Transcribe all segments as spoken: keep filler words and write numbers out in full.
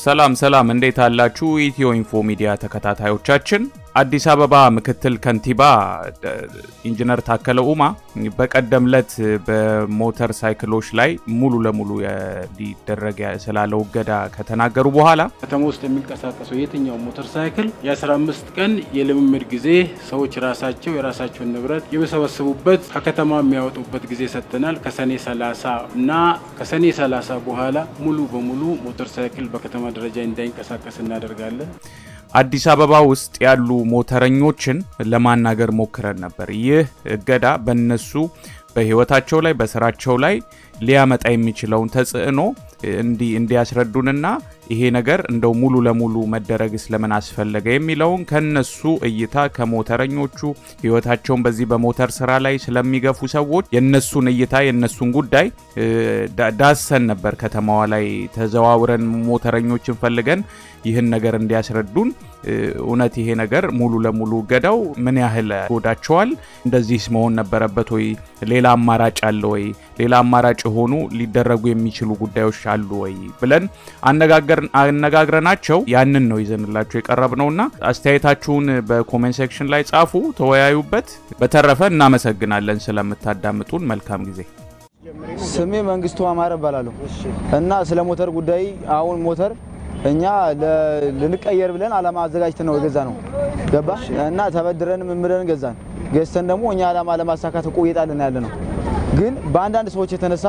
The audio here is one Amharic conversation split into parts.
ሰላም ሰላም እንዴት አላችሁ ኢትዮ ኢንፎ ሚዲያ ተከታታዮቻችን አዲስ አበባ ምክትል ከንቲባ ኢንጂነር ታከለ ኡማ በቀደምለት በሞተር ሳይክሎች ላይ ሙሉ ለሙሉ ሊደረግ ስላለው ገዳ ከተናገሩ በኋላ ከተማ ውስጥ የሚንቀሳቀሰው የትኛው ሞተር ሳይክል የ15 ቀን የልምምድ ጊዜ ሰዎች ራሳቸው የራሳቸውን ንብረት ይበሰበስቡበት ከከተማ የሚያወጡበት ጊዜ ሰጥተናል ከሰኔ ሰላሳ እና ከሰኔ ሰላሳ በኋላ ሙሉ በሙሉ ሞተር ሳይክል በከተማ ደረጃ እንዳይንቀሳቀስ እናደርጋለን አዲስ አበባ ውስጥ ያሉ ሞተረኞችን ለማናገር ሞክረን ነበር ይህ እገዳ በእነሱ በህይወታቸው ላይ በስራቸው ላይ ሊያመጣ የሚችለውን ተጽዕኖ እንዲ እንዲያስረዱንና ይሄ ነገር እንደው ሙሉ ለሙሉ መደረግ ስለምን አስፈለገ የሚለውን ከነሱ እይታ ከሞተረኞቹ ህይወታቸውን በዚህ በሞተር ስራ ላይ ስለሚገፉ ሰዎች የነሱን እይታ የነሱን ጉዳይ ዳሰን ነበር ከተማዋ ላይ ተዘዋውረን ሞተረኞችን ፈልገን ይህን ነገር እንዲያስረዱን ኡነት ይሄ ነገር ሙሉ ለሙሉ ገዳው ምን ያህል ጎዳቸዋል እንደዚህስ መሆን ነበረበት ወይ ሌላ አማራጭ አለ ወይ ሌላ አማራጭ ሆኖ ሊደረጉ የሚችሉ ጉዳዮች አሉ ወይ ብለን አነጋገር አነጋግረናቸው ያንን ነው ይዘንላችሁ የቀረብነውና አስተያየታችሁን በኮሜንት ሴክሽን ላይ ጻፉ ተወያዩበት በተረፈ እናመሰግናለን ስለምታዳምጡን መልካም ጊዜ ስሜ መንግስቱ አማረ ባላለው እና ስለ ሞተር ጉዳይ አሁን ሞተር እኛ ለንቀየር ብለን አላማ አዘጋጅተን ነው የገዛ ነው ገባ እና ተበድረን ምምረን ገዛን ገዝተን ደግሞ እኛ አላማ ለማሳካት ቆይጣለን ያለ ነው ግን በአንዳንድ ሰዎች የተነሳ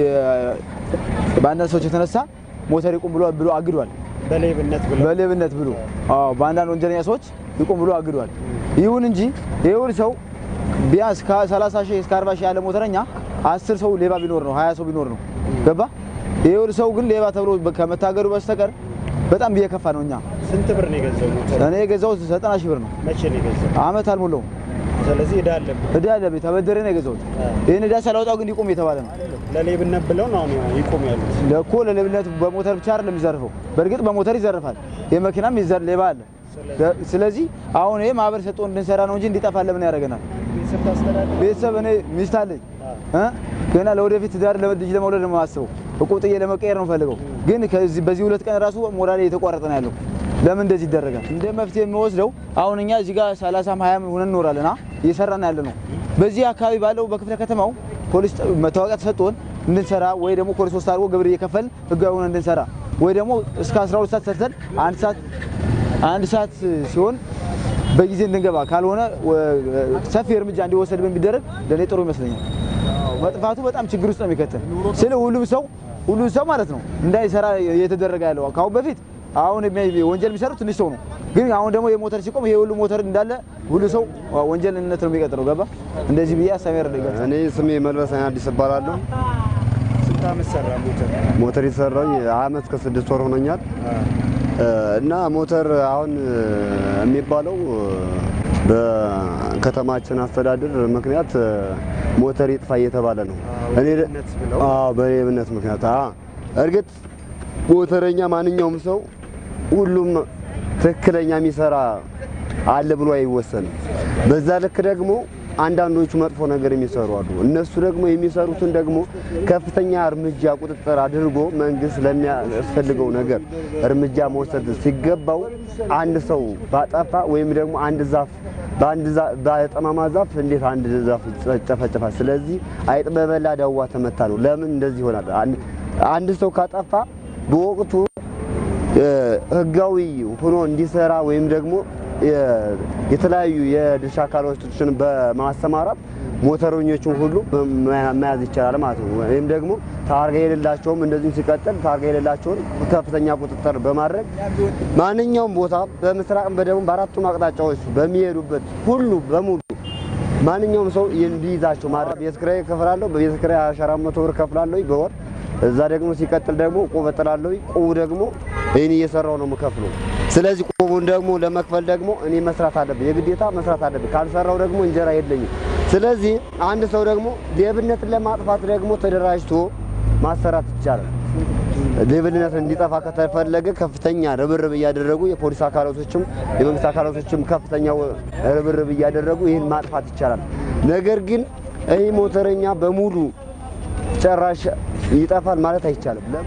በአንዳንድ ሰዎች የተነሳ ሞተር ይቆም ብሎ ብሎ አግዷል በሌብነት ብሎ በሌብነት ብሎ አዎ በአንዳንድ ወንጀለኛ ሰዎች ይቆም ብሎ አግዷል ይሁን እንጂ ይሁን ሰው ቢያንስ ከ30 ሺህ እስከ አርባ ሺህ ያለ ሞተረኛ አስር ሰው ሌባ ቢኖር ነው ሃያ ሰው ቢኖር ነው ገባ ይሁን ሰው ግን ሌባ ተብሎ ከመታገዱ በስተቀር በጣም ቢየከፋ ነውኛ ስንት ብር ነው የገዛው ሞተር እኔ የገዛው ዘጠና ሺህ ብር ነው መቼ ነው የገዛው አመት አልሞላው ስለዚህ እዳ አለ እዳ አለ ተበደረ ነው የገዛው ይሄን እዳ ሳላወጣው ግን ይቆም የተባለ ነው ለሌብነት ብለው ነው ይቆም ያሉት ለኮ ለሌብነት በሞተር ብቻ አይደለም ይዘርፈው በርግጥ በሞተር ይዘርፋል የመኪናም ይዘር ሌባ አለ ስለዚህ አሁን ይሄ ማህበር ሰጥቶ እንድንሰራ ነው እንጂ እንዲጠፋ ለምን ያደርገናል ቤተሰብ እኔ ሚስት አለኝ እ ገና ለወደፊት ዳር ለልጅ ለመውለድ ነው ማስበው እቆጥዬ ለመቀየር ነው ፈልገው ግን ከዚህ በዚህ ሁለት ቀን ራሱ ሞራሌ የተቋረጠ ነው ያለው ለምን እንደዚህ ይደረጋል እንደ መፍትሄ የሚወስደው አሁን እኛ እዚህ ጋር ሰላሳ ሃያ ሆነን እንኖራለና እየሰራን ያለ ነው በዚህ አካባቢ ባለው በክፍለ ከተማው ፖሊስ መታወቂያ ተሰጥቶን እንድንሰራ ወይ ደግሞ ኮርስ ሶስት አርጎ ግብር እየከፈል ህጋዊ ሆነን እንድንሰራ ወይ ደግሞ እስከ አስራ ሁለት ሰዓት ሰርተን አንድ ሰዓት አንድ ሰዓት ሲሆን በጊዜ እንድንገባ ካልሆነ ሰፊ እርምጃ እንዲወሰድብን ቢደረግ ለኔ ጥሩ ይመስለኛል መጥፋቱ በጣም ችግር ውስጥ ነው የሚከተል ስለ ሁሉም ሰው ሁሉም ሰው ማለት ነው እንዳይሰራ እየተደረገ ያለው ካው በፊት አሁን ወንጀል የሚሰሩት ትንሽ ሰው ነው ግን አሁን ደግሞ የሞተር ሲቆም ይሄ ሁሉ ሞተር እንዳለ ሁሉ ሰው ወንጀልነት ነው የሚቀጥለው ገባ እንደዚህ ብዬ አሳመር ደጋት እኔ ስሜ መልበሳኝ አዲስ ባላለው ስንት አመት ሰራ ሞተር ሞተር ይሰራኝ አመት ከስድስት ወር ሆኖኛል እና ሞተር አሁን የሚባለው በከተማችን አስተዳደር ምክንያት ሞተር ይጥፋ እየተባለ ነው እኔ አዎ በሌብነት ምክንያት አ እርግጥ ሞተረኛ ማንኛውም ሰው ሁሉም ትክክለኛ የሚሰራ አለ ብሎ አይወሰንም በዛ ልክ ደግሞ አንዳንዶቹ መጥፎ ነገር የሚሰሩ አሉ እነሱ ደግሞ የሚሰሩትን ደግሞ ከፍተኛ እርምጃ ቁጥጥር አድርጎ መንግስት ለሚያስፈልገው ነገር እርምጃ መውሰድ ሲገባው አንድ ሰው ባጠፋ ወይም ደግሞ አንድ ዛፍ በአንድ ባጠማማ ዛፍ እንዴት አንድ ዛፍ ጨፈጨፋ ስለዚህ አይጥ በበላ ዳዋ ተመታ ነው ለምን እንደዚህ ይሆናል አንድ ሰው ካጠፋ በወቅቱ ህጋዊ ሆኖ እንዲሰራ ወይም ደግሞ የተለያዩ የድርሻ አካሎችን በማስተማራት ሞተረኞችን ሁሉ መያዝ ይችላል ማለት ነው ወይም ደግሞ ታርጋ የሌላቸውም እንደዚህ ሲቀጥል ታርጋ የሌላቸውን ከፍተኛ ቁጥጥር በማድረግ ማንኛውም ቦታ በመስራቅም በደቡብ በአራቱም አቅጣጫዎች በሚሄዱበት ሁሉ በሙሉ ማንኛውም ሰው እንዲይዛቸው ማድረግ የስክራይ ከፍላለሁ በየስክራይ አራት መቶ ብር ከፍላለሁ በወር እዛ ደግሞ ሲቀጥል ደግሞ ቆበጥላለሁ ቆው ደግሞ እኔ እየሰራው ነው መከፍለው ስለዚህ ቆቡን ደግሞ ለመክፈል ደግሞ እኔ መስራት አለብኝ የግዴታ መስራት አለብኝ ካልሰራው ደግሞ እንጀራ የለኝም ስለዚህ አንድ ሰው ደግሞ ሌብነትን ለማጥፋት ደግሞ ተደራጅቶ ማሰራት ይቻላል ሌብነት እንዲጠፋ ከተፈለገ ከፍተኛ ርብርብ ያደረጉ የፖሊስ አካላቶችም የመንግስት አካላቶችም ከፍተኛ ርብርብ ያደረጉ ይሄን ማጥፋት ይቻላል ነገር ግን ይሄ ሞተረኛ በሙሉ ጨራሽ ይጣፋል ማለት አይቻልም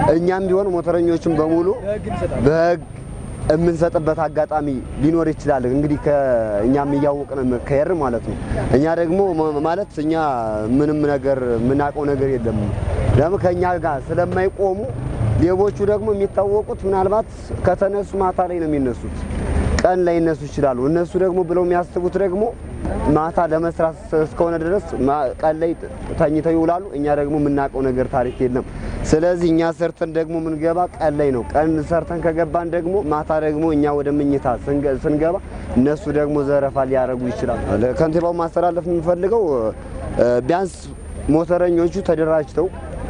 እኛም ቢሆን ሞተረኞችን በሙሉ በህግ የምንሰጥበት አጋጣሚ ሊኖር ይችላል። እንግዲህ ከእኛም እያወቅን ከየር ማለት ነው። እኛ ደግሞ ማለት እኛ ምንም ነገር ምናቀው ነገር የለም። ለምን ከኛ ጋር ስለማይቆሙ ሌቦቹ ደግሞ የሚታወቁት ምናልባት ከተነሱ ማታ ላይ ነው የሚነሱት። ቀን ላይ እነሱ ይችላሉ። እነሱ ደግሞ ብለው የሚያስቡት ደግሞ ማታ ለመስራት እስከሆነ ድረስ ቀን ላይ ተኝተው ይውላሉ። እኛ ደግሞ ምናቀው ነገር ታሪክ የለም። ስለዚህ እኛ ሰርተን ደግሞ ምን ገባ ቀን ላይ ነው። ቀን ሰርተን ከገባን ደግሞ ማታ ደግሞ እኛ ወደ መኝታ ስንገባ እነሱ ደግሞ ዘረፋ ሊያረጉ ይችላሉ። ለከንቲባው ማስተላለፍ የምፈልገው ቢያንስ ሞተረኞቹ ተደራጅተው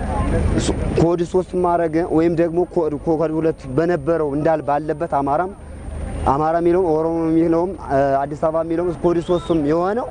ኮድ ሶስት ማረገ ወይም ደግሞ ኮድ ሁለት በነበረው እንዳል ባለበት አማራም አማራ ሚለው ኦሮሞ ሚለው አዲስ አበባ ሚለው ኮድ ሶስትም የሆነው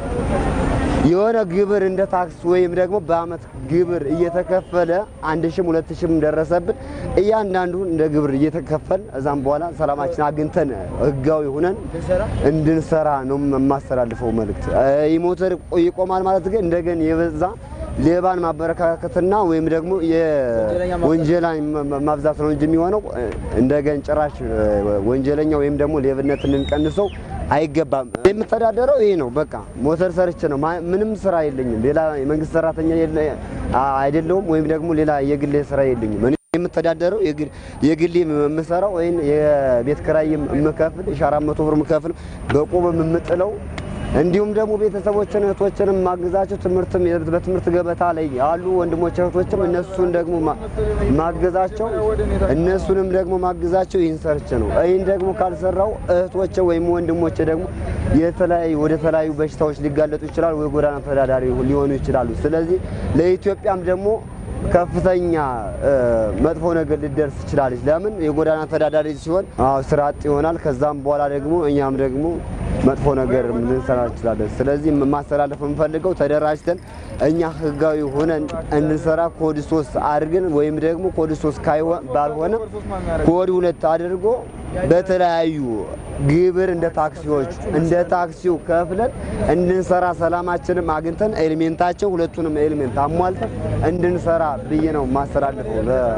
የሆነ ግብር እንደ ታክስ ወይም ደግሞ በአመት ግብር እየተከፈለ አንድ ሺህ ሁለት ሺህ ደረሰብን እያንዳንዱ እንደ ግብር እየተከፈለ እዛም በኋላ ሰላማችን አግንተን ህጋዊ ሆነን እንድንሰራ ነው ማስተላልፈው መልእክት። ይሞተር ይቆማል ማለት ግን እንደገና የበዛ ሌባን ማበረካከትና ወይም ደግሞ የወንጀላን ማብዛት ነው እንጂ የሚሆነው እንደገና ጭራሽ ወንጀለኛ ወይም ደግሞ ሌብነትን እንቀንሰው አይገባም። የምተዳደረው ይሄ ነው። በቃ ሞተር ሰርቼ ነው ምንም ስራ የለኝም። ሌላ የመንግስት ሰራተኛ አይደለሁም ወይም ደግሞ ሌላ የግል ስራ የለኝም። እኔ የምተዳደረው የግል የምሰራው ወይ የቤት ኪራይ የምከፍል አራት መቶ ብር የምከፍል በቆም የምጥለው እንዲሁም ደግሞ ቤተሰቦችን እህቶችንም ማግዛቸው ትምርትም በትምርት ገበታ ላይ ያሉ ወንድሞች እህቶችም እነሱን ደግሞ ማግዛቸው እነሱንም ደግሞ ማግዛቸው ይንሰርች ነው። አይን ደግሞ ካልሰራው እህቶች ወይም ወንድሞች ደግሞ የተለያዩ ወደ ተለያዩ በሽታዎች ሊጋለጡ ይችላሉ ወይ ጎዳና ተዳዳሪ ሊሆኑ ይችላሉ። ስለዚህ ለኢትዮጵያም ደግሞ ከፍተኛ መጥፎ ነገር ሊደርስ ይችላል። ለምን የጎዳና ተዳዳሪ ሲሆን አው ስራጥ ይሆናል። ከዛም በኋላ ደግሞ እኛም ደግሞ መጥፎ ነገር ልንሰራ እንችላለን። ስለዚህ ማስተላለፍ እንፈልገው ተደራጅተን እኛ ህጋዊ ሆነን እንሰራ ኮድ ሶስት አድርገን ወይም ደግሞ ኮድ ሶስት ካይሆን ባልሆነ ኮድ ሁለት አድርጎ በተለያዩ ግብር እንደ ታክሲዎች እንደ ታክሲው ከፍለን እንድንሰራ ሰላማችንን አግንተን ኤሌሜንታቸው ሁለቱንም ኤሌሜንት አሟልተን እንድንሰራ ብዬ ነው ማስተላለፈው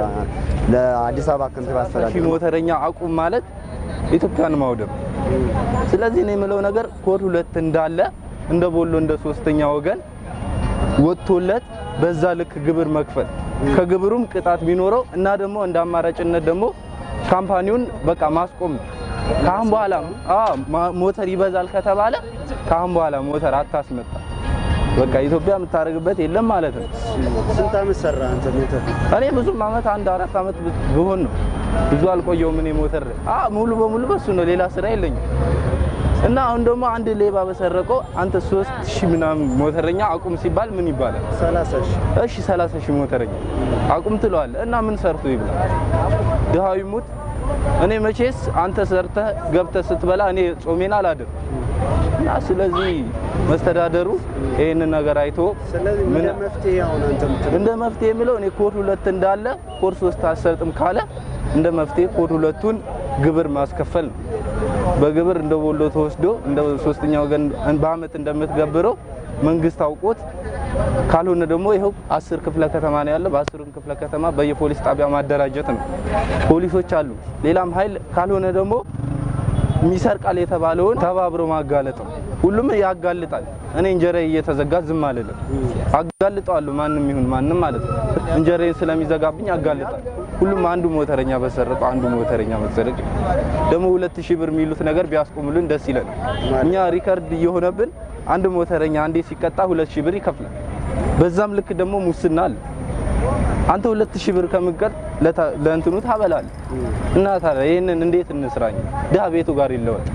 ለአዲስ አበባ ከንቲባ አስተዳደር። ሞተረኛ አቁም ማለት ኢትዮጵያን ማውደም። ስለዚህ እኔ የምለው ነገር ኮድ ሁለት እንዳለ እንደ ቦሎ እንደ ሶስተኛ ወገን ወጥቶለት በዛ ልክ ግብር መክፈል ከግብሩም ቅጣት ቢኖረው እና ደግሞ እንደ አማራጭነት ደግሞ ካምፓኒውን በቃ ማስቆም ካሁን በኋላ አዎ ሞተር ይበዛል ከተባለ ካሁን በኋላ ሞተር አታስመጣ በቃ ኢትዮጵያ የምታረግበት የለም ማለት ነው። ስንት አመት ሰራ አንተ ሞተር? እኔ ብዙ አመት አንድ አራት አመት ቢሆን ነው ብዙ አልቆየውም። እኔ ሞተር አ ሙሉ በሙሉ በሱ ነው ሌላ ስራ የለኝም። እና አሁን ደግሞ አንድ ሌባ በሰረቀው አንተ ሶስት ሺህ ምናምን ሞተረኛ አቁም ሲባል ምን ይባላል? ሰላሳ ሺህ እሺ ሰላሳ ሺህ ሞተረኛ አቁም ትለዋለህ እና ምን ሰርቶ ይብላል? ድሃው ይሙት። እኔ መቼስ አንተ ሰርተህ ገብተህ ስትበላ እኔ ጾሜን አላድር እና ስለዚህ መስተዳደሩ ይሄን ነገር አይቶ ስለዚህ ምን መፍትሄ አሁን አንተ እንደ መፍትሄ የሚለው እኔ ኮድ ሁለት እንዳለ ኮድ ሶስት አሰርጥም ካለ እንደ መፍትሄ ኮድ ሁለቱን ግብር ማስከፈል ነው። በግብር እንደ ቦሎ ተወስዶ እንደ ሶስተኛ ወገን በአመት እንደምትገብረው መንግስት አውቆት ካልሆነ ደግሞ ይሄው አስር ክፍለ ከተማ ነው ያለው በአስሩም ክፍለ ከተማ በየፖሊስ ጣቢያ ማደራጀት ነው። ፖሊሶች አሉ ሌላም ኃይል ካልሆነ ደግሞ ሚሰርቃል የተባለውን ተባብሮ ማጋለጥ ነው። ሁሉም ያጋልጣል። እኔ እንጀራ እየተዘጋ ዝም አልልም አጋልጣለሁ ማንንም ይሁን ማንንም ማለት ነው። እንጀራዬን ስለሚዘጋብኝ አጋልጣለሁ። ሁሉም አንዱ ሞተረኛ በሰረቀው አንዱ ሞተረኛ መሰረቅ ደግሞ ሁለት ሺህ ብር የሚሉት ነገር ቢያስቆሙልን ደስ ይላል። እኛ ሪከርድ እየሆነብን አንድ ሞተረኛ አንዴ ሲቀጣ ሁለት ሺህ ብር ይከፍላል። በዛም ልክ ደግሞ ሙስና አለ። አንተ ሁለት ሺህ ብር ከምቀጥ ለእንትኑ ታበላል እና ታዲያ ይሄንን እንዴት እንስራኝ? ዳ ቤቱ ጋር ይለወጥ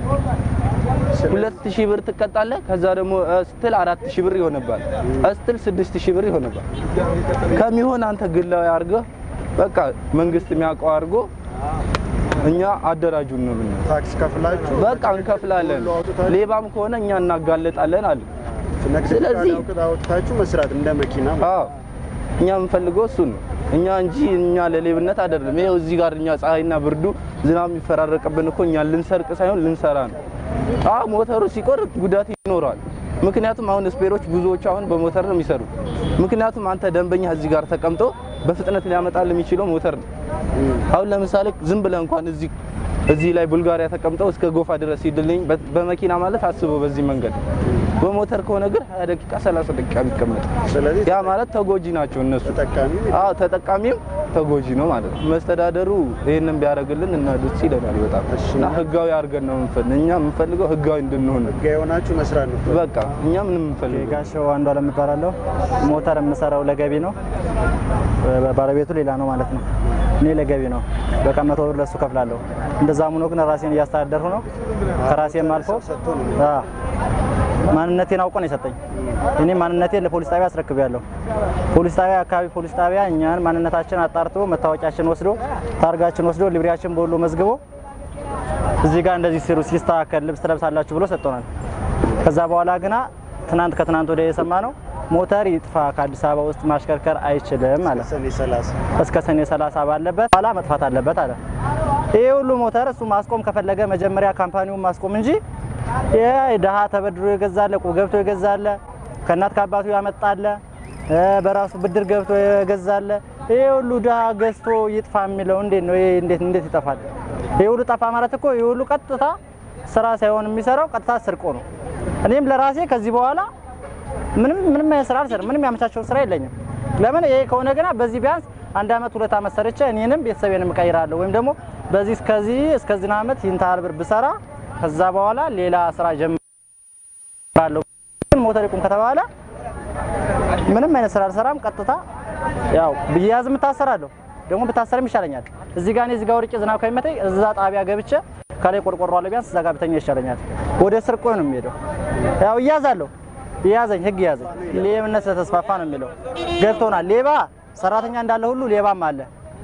ሁለት ሺህ ብር ትቀጣለህ። ከዛ ደግሞ ስትል አራት ሺህ ብር ይሆነባል ስትል ስድስት ሺህ ብር ይሆነባል። ከሚሆን አንተ ግላዊ አርገህ በቃ መንግስት የሚያውቀው አርጎ እኛ አደራጁን ነው ብለን ታክስ ከፍላችሁ በቃ እንከፍላለን። ሌባም ከሆነ እኛ እናጋለጣለን አለ። ስለዚህ አውጥታችሁ መስራት እንደ መኪና አዎ እኛ የምንፈልገው እሱ ነው። እኛ እንጂ እኛ ለሌብነት አይደለም። ይሄው እዚህ ጋር እኛ ፀሐይና ብርዱ ዝናብ የሚፈራረቅብን እኮ እኛ ልንሰርቅ ሳይሆን ልንሰራ ነው። አዎ ሞተሩ ሲቆርጥ ጉዳት ይኖራል። ምክንያቱም አሁን ስፔሮች ብዙዎች አሁን በሞተር ነው የሚሰሩ ምክንያቱም አንተ ደንበኛ እዚህ ጋር ተቀምጦ በፍጥነት ሊያመጣል የሚችለው ሞተር ነው አሁን ለምሳሌ ዝም ብለ እንኳን እዚህ እዚህ ላይ ቡልጋሪያ ተቀምጠው እስከ ጎፋ ድረስ ይድልኝ በመኪና ማለት አስበው በዚህ መንገድ በሞተር ከሆነ ግን ሃያ ደቂቃ ሰላሳ ደቂቃ ቢቀመጥ ስለዚህ ያ ማለት ተጎጂ ናቸው እነሱ ተጠቃሚ አዎ ተጠቃሚው ተጎጂ ነው ማለት ነው መስተዳደሩ ይሄንን ቢያደርግልን እና ደስ ይለናል በጣም እና ህጋዊ አርገን ነው እንፈልግ እኛ እንፈልገው ህጋዊ እንድንሆን ህጋዊ ሆናችሁ መስራት ነው በቃ እኛ ምንም እንፈልገው ጋሻው አንዱ አለም ይባላልው ሞተር የምሰራው ለገቢ ነው ባለቤቱ ሌላ ነው ማለት ነው እኔ ለገቢ ነው በቃ መቶ ብር ለሱ ከፍላለሁ እንደዛም ነው ግን ራሴን ያስተዳደርሁ ነው ከራሴም አልፎ አ ማንነቴን አውቆ ነው የሰጠኝ እኔ ማንነቴን ለፖሊስ ጣቢያ አስረክቤያለሁ ፖሊስ ጣቢያ አካባቢ ፖሊስ ጣቢያ እኛን ማንነታችን አጣርቶ መታወቂያችን ወስዶ ታርጋችን ወስዶ ሊብሪያችን በሁሉ መዝግቦ እዚህ ጋር እንደዚህ ሲሩ ሲስተካከል ልብስ ተለብሳላችሁ ብሎ ሰጥቶናል ከዛ በኋላ ግና ትናንት ከትናንት ወደ የሰማነው ሞተር ይጥፋ ከአዲስ አበባ ውስጥ ማሽከርከር አይችልም ማለት ሰኔ ሰላሳ እስከ ሰኔ ሰላሳ ባለበት ኋላ መጥፋት አለበት አለ ይሄ ሁሉ ሞተር እሱ ማስቆም ከፈለገ መጀመሪያ ካምፓኒውን ማስቆም እንጂ የደሃ ተበድሮ ይገዛል ቁ ገብቶ ይገዛል ከናት ካባቱ ያመጣል በራሱ ብድር ገብቶ ይገዛል ይሄ ሁሉ ደሃ ገዝቶ ይጥፋ የሚለው እንዴት ነው ይሄ እንዴት እንዴት ይጠፋል ይሄ ሁሉ ጠፋ ማለት እኮ ይሄ ሁሉ ቀጥታ ስራ ሳይሆን የሚሰራው ቀጥታ ስርቆ ነው እኔም ለራሴ ከዚህ በኋላ ምንም ምንም ያስራ አልሰራ ምንም ያመቻቸው ስራ የለኝም ለምን ይሄ ከሆነ ገና በዚህ ቢያንስ አንድ አመት ሁለት አመት ሰርቼ እኔንም ቤተሰቤንም ቀይራለሁ ወይም ደግሞ በዚህ እስከዚህ እስከዚህ አመት ይንታል ብር ብሰራ ከዛ በኋላ ሌላ ስራ ጀምራለሁ ሞተር ይቆም ከተባለ ምንም አይነት ስራ አልሰራም ቀጥታ ያው በያዝም ታሰራለሁ ደግሞ በታሰርም ይሻለኛል እዚህ ጋር እዚህ ጋር ወርቄ ዝናብ ከመተይ እዛ ጣቢያ ገብቼ ካላይ ቆርቆሮ አለ ቢያንስ እዛ ጋር ብተኛ ይሻለኛል ወደ ስርቆ ነው የሚሄደው ያው ይያዛለሁ ይያዘኝ ህግ ይያዘኝ ሌብነት ተስፋፋ ነው የሚለው ገብቶናል ሌባ ሰራተኛ እንዳለ ሁሉ ሌባም አለ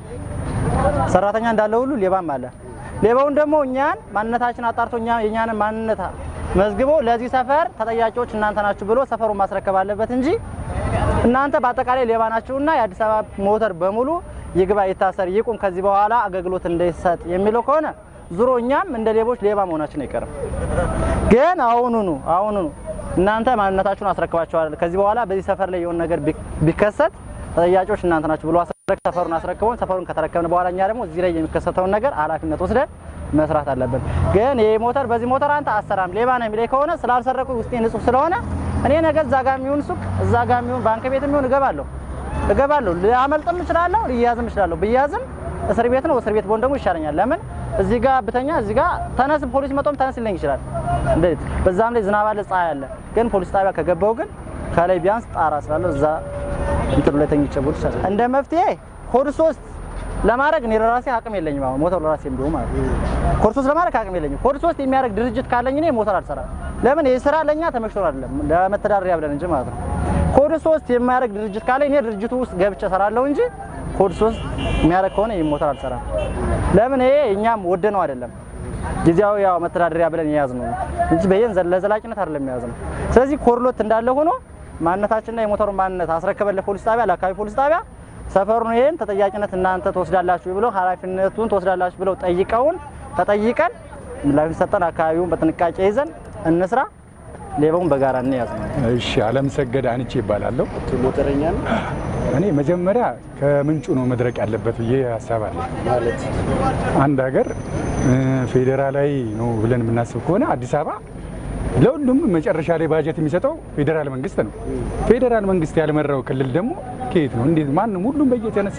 ሰራተኛ እንዳለ ሁሉ ሌባም አለ ሌባውን ደግሞ እኛን ማንነታችን አጣርቶኛ የኛን ማንነታ መዝግቦ ለዚህ ሰፈር ተጠያቂዎች እናንተ ናችሁ ብሎ ሰፈሩን ማስረከብ አለበት እንጂ እናንተ በአጠቃላይ ሌባ ናችሁና የአዲስ አበባ ሞተር በሙሉ ይግባ ይታሰር ይቁም ከዚህ በኋላ አገልግሎት እንዳይሰጥ የሚለው ከሆነ ዙሮኛም እንደ ሌቦች ሌባ መሆናችን አይቀርም ግን አሁኑኑ አሁኑኑ እናንተ ማንነታችሁን አስረክባችኋል ከዚህ በኋላ በዚህ ሰፈር ላይ የሆነ ነገር ቢከሰት ተጠያቂዎች እናንተ ናችሁ ብሎ አስረክ ሰፈሩን አስረክቦን ሰፈሩን ከተረከብን በኋላ እኛ ደግሞ እዚህ ላይ የሚከሰተውን ነገር ኃላፊነት ወስደን መስራት አለበት ግን ይሄ ሞተር በዚህ ሞተር አንተ አሰራም ሌባ ነው የሚለኝ ከሆነ ስላልሰረቁ ውስጤ ንጹህ ስለሆነ እኔ ነገ እዛ ጋር የሚሆን ሱቅ እዛ ጋር የሚሆን ባንክ ቤት የሚሆን እገባለሁ እገባለሁ ሊያመልጥም እችላለሁ ሊያዝም እችላለሁ ቢያዝም እስር ቤት ነው እስር ቤት ቦን ደግሞ ይሻለኛል ለምን እዚህ ጋር ብተኛ እዚህ ጋር ተነስ ፖሊስ መጥቶም ተነስ ይለኝ ይችላል እንዴት በዛም ላይ ዝናብ አለ ፀሐይ አለ ግን ፖሊስ ጣቢያ ከገባው ግን ከላይ ቢያንስ ጣራ ስላለው እዛ እንትሉ ላይ ተኝጨቡት ይችላል እንደ መፍትሄ ኮድ ሶስት ለማድረግ እኔ ለራሴ አቅም የለኝም አሁን ሞተር ለራሴ እንደው ማለት ኮድ ሶስት ለማድረግ አቅም የለኝም ኮድ ሶስት የሚያደርግ ድርጅት ካለኝ እኔ ሞተር አልሰራም ለምን ይሄ ስራ ለኛ ተመክቶ አይደለም ለመተዳደሪያ ብለን እንጂ ማለት ነው ኮድ ሶስት የሚያደርግ ድርጅት ካለኝ እኔ ድርጅቱ ውስጥ ገብቼ ሰራለሁ እንጂ ኮድ ሶስት የሚያደርግ ከሆነ ይሄ ሞተር አልሰራም ለምን ይሄ እኛም ወደነው አይደለም ጊዜያው ያው መተዳደሪያ ብለን ያያዝነው እንጂ በየን ለዘላቂነት አይደለም ያያዝነው ስለዚህ ኮርሎት እንዳለ ሆኖ ማንነታችንና የሞተሩ ማንነት አስረከበለ ፖሊስ ጣቢያ ለአካባቢ ፖሊስ ጣቢያ ሰፈሩን ይሄን ተጠያቂነት እናንተ ተወስዳላችሁ ብለው ኃላፊነቱን ተወስዳላችሁ ብለው ጠይቀውን ተጠይቀን ምላሽ ሰጠን አካባቢውን በጥንቃቄ ይዘን እንስራ ሌባውን በጋራ እንያዝ ነው እሺ አለም ሰገድ አንቺ ይባላልው ሞተረኛ ነው እኔ መጀመሪያ ከምንጩ ነው መድረቅ ያለበት ብዬ አሳባለሁ ማለት አንድ ሀገር ፌደራላዊ ነው ብለን የምናስብ ከሆነ አዲስ አበባ ለሁሉም መጨረሻ ላይ ባጀት የሚሰጠው ፌደራል መንግስት ነው ፌደራል መንግስት ያልመራው ክልል ደግሞ ከየት ነው እንዴት ማንንም ሁሉም በየተነሳ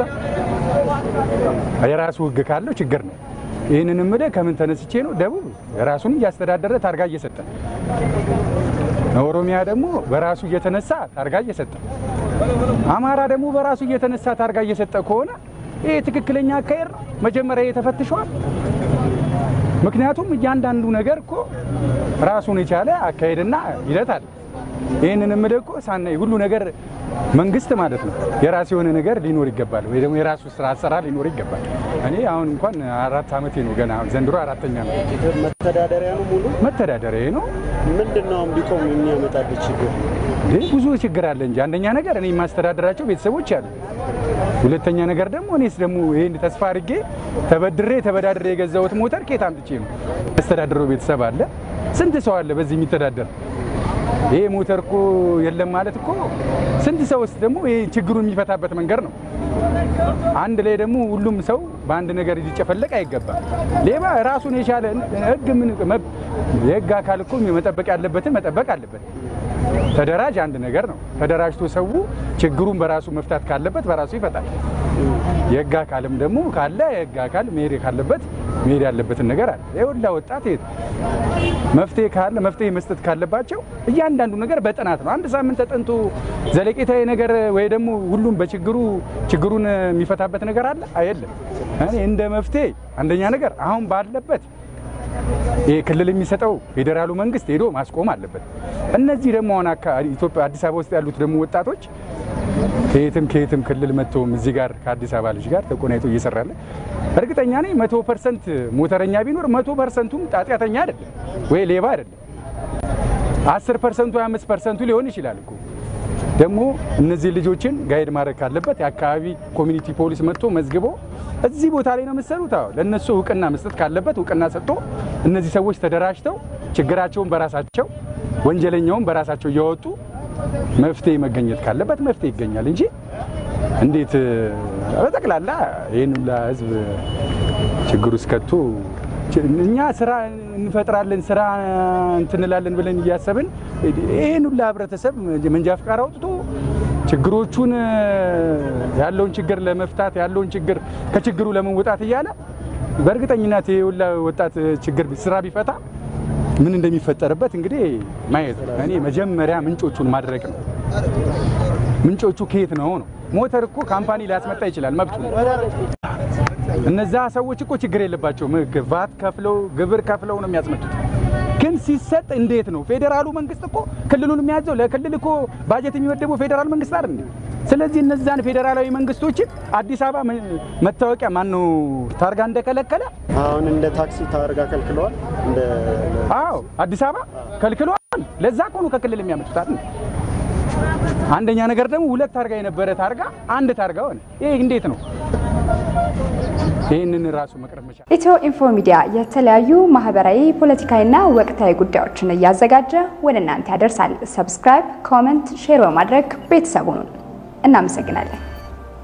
የራሱ ህግ ካለው ችግር ነው ይሄንንም ምለ ከምን ተነስቼ ነው ደቡብ ራሱን ያስተዳደረ ታርጋ እየሰጠ ኦሮሚያ ደግሞ በራሱ እየተነሳ ታርጋ እየሰጠ አማራ ደግሞ በራሱ እየተነሳ ታርጋ እየሰጠ ከሆነ ይሄ ትክክለኛ አካሄድ ነው መጀመሪያ የተፈትሿል ምክንያቱም እያንዳንዱ ነገር እኮ ራሱን የቻለ አካሄድና ይለታል ይሄንንም ደግሞ ሳናይ ሁሉ ነገር መንግስት ማለት ነው የራሱ የሆነ ነገር ሊኖር ይገባል ወይ ደግሞ የራሱ ስራ አሰራ ሊኖር ይገባል እኔ አሁን እንኳን አራት አመቴ ነው ገና ዘንድሮ አራተኛ ነው መተዳደሪያ ነው ሙሉ መተዳደሪያ ነው ምንድነው ቢቆም የሚያመጣበት ችግር ብዙ ችግር አለ እንጂ አንደኛ ነገር እኔ ማስተዳደራቸው ቤተሰቦች አሉ ሁለተኛ ነገር ደግሞ እኔስ ደግሞ ይሄን ተስፋ አድርጌ ተበድሬ ተበዳድሬ የገዛሁት ሞተር ከየት አምጥቼ ነው ማስተዳደሩ ቤተሰብ አለ ስንት ሰው አለ በዚህ የሚተዳደር ይሄ ሞተር እኮ የለም ማለት እኮ ስንት ሰውስ ደግሞ ይሄ ችግሩን የሚፈታበት መንገድ ነው። አንድ ላይ ደግሞ ሁሉም ሰው በአንድ ነገር ሊጨፈለቅ አይገባም። ሌባ ራሱን የቻለ ህግ ምን የህግ አካል እኮ መጠበቅ ያለበትን መጠበቅ አለበት። ተደራጅ አንድ ነገር ነው። ተደራጅቶ ሰው ችግሩን በራሱ መፍታት ካለበት በራሱ ይፈታል። የህግ አካልም ደግሞ ካለ የህግ አካል መሄድ ካለበት መሄድ ያለበትን ነገር አለ። ይኸውላ ወጣት መፍትሄ ካለ መፍትሄ መስጠት ካለባቸው እያንዳንዱ ነገር በጥናት ነው። አንድ ሳምንት ተጠንቶ ዘለቄታዊ ነገር ወይ ደግሞ ሁሉም በችግሩ ችግሩን የሚፈታበት ነገር አለ አይደለም። እኔ እንደ መፍትሄ አንደኛ ነገር አሁን ባለበት ይሄ ክልል የሚሰጠው ፌደራሉ መንግስት ሄዶ ማስቆም አለበት። እነዚህ ደግሞ አሁን ኢትዮጵያ አዲስ አበባ ውስጥ ያሉት ደግሞ ወጣቶች ከየትም ከየትም ክልል መጥተውም እዚህ ጋር ከአዲስ አበባ ልጅ ጋር ተቆናይቶ እየሰራለ እርግጠኛ ነኝ መቶ ፐርሰንት ሞተረኛ ቢኖር መቶ ፐርሰንቱም ጣጣተኛ አይደለም ወይ ሌባ አይደለም። አስር ፐርሰንቱ አምስት ፐርሰንቱ ሊሆን ይችላል እኮ። ደግሞ እነዚህ ልጆችን ጋይድ ማድረግ ካለበት የአካባቢ ኮሚኒቲ ፖሊስ መጥቶ መዝግቦ እዚህ ቦታ ላይ ነው መሰሩት። አዎ ለነሱ እውቅና መስጠት ካለበት እውቅና ሰጥቶ እነዚህ ሰዎች ተደራጅተው ችግራቸውን በራሳቸው ወንጀለኛውን በራሳቸው እያወጡ መፍትሄ መገኘት ካለበት መፍትሄ ይገኛል እንጂ እንዴት በጠቅላላ ይሄን ሁሉ ህዝብ ችግር ውስጥ ከቶ እኛ ስራ እንፈጥራለን ስራ እንትንላለን ብለን እያሰብን ይሄን ሁሉ ህብረተሰብ መንጃ ፍቃድ አውጥቶ ችግሮቹን ያለውን ችግር ለመፍታት ያለውን ችግር ከችግሩ ለመውጣት እያለ በእርግጠኝነት ይሄ ሁሉ ወጣት ችግር ስራ ቢፈታ ምን እንደሚፈጠርበት እንግዲህ ማየት እኔ መጀመሪያ ምንጮቹን ማድረቅ ነው። ምንጮቹ ከየት ነው ነው ሞተር እኮ ካምፓኒ ሊያስመጣ ይችላል መብቱ ነው። እነዛ ሰዎች እኮ ችግር የለባቸው ቫት ከፍለው ግብር ከፍለው ነው የሚያስመጡት። ግን ሲሰጥ እንዴት ነው ፌደራሉ መንግስት እኮ ክልሉን የሚያዘው ለክልል እኮ ባጀት የሚወደበው ፌደራል መንግስት አይደል እንዴ? ስለዚህ እነዛን ፌደራላዊ መንግስቶች አዲስ አበባ መታወቂያ ማን ነው ታርጋ እንደከለከለ አሁን እንደ ታክሲ ታርጋ ከልክለዋል። እንደ አዎ አዲስ አበባ ከልክለዋል። ለዛ እኮ ነው ከክልል የሚያመጡት አይደል? አንደኛ ነገር ደግሞ ሁለት ታርጋ የነበረ ታርጋ አንድ ታርጋ ሆነ። ይሄ እንዴት ነው? ይሄንን ራሱ መቅረብ መቻል። ኢትዮ ኢንፎ ሚዲያ የተለያዩ ማህበራዊ፣ ፖለቲካዊና ወቅታዊ ጉዳዮችን እያዘጋጀ ወደ እናንተ ያደርሳል። ሰብስክራይብ፣ ኮሜንት፣ ሼር በማድረግ ቤተሰቡን እናመሰግናለን።